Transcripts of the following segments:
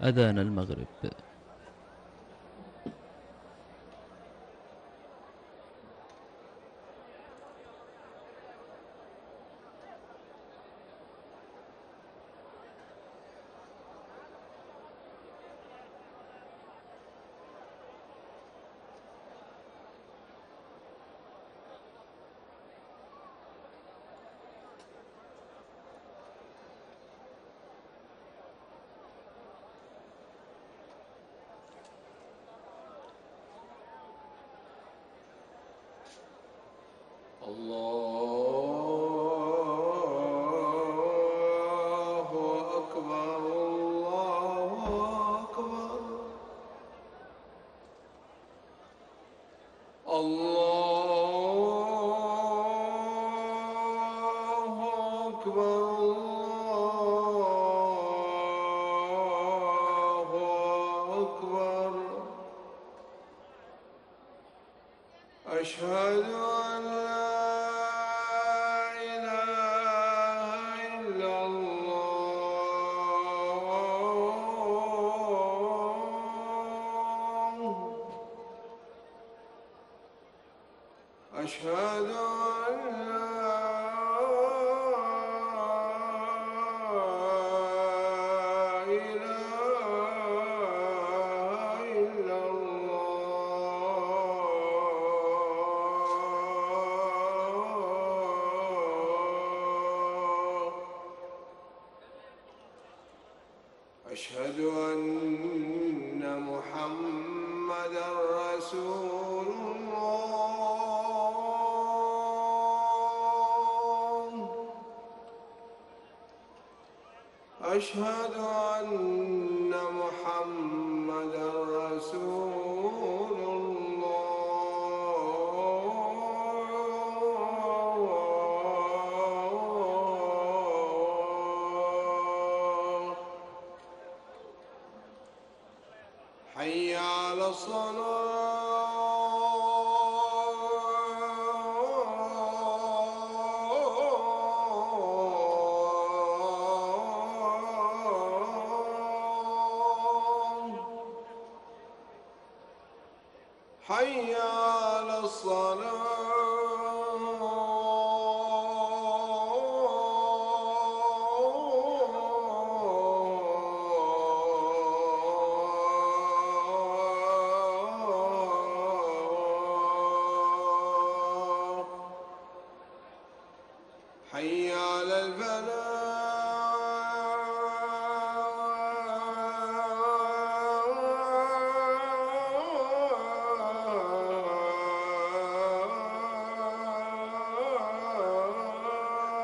أذان المغرب. الله أكبر الله أكبر الله أكبر الله أكبر أشهد أن لا إله إلا الله أشهد أن لا إله إلا الله أشهد أن محمدًا رسول الله أشهد أن محمدًا رسول الله حي على الصلاة حي على الصلاة حي على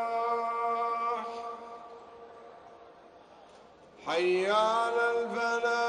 الفلاح حي على الفلاح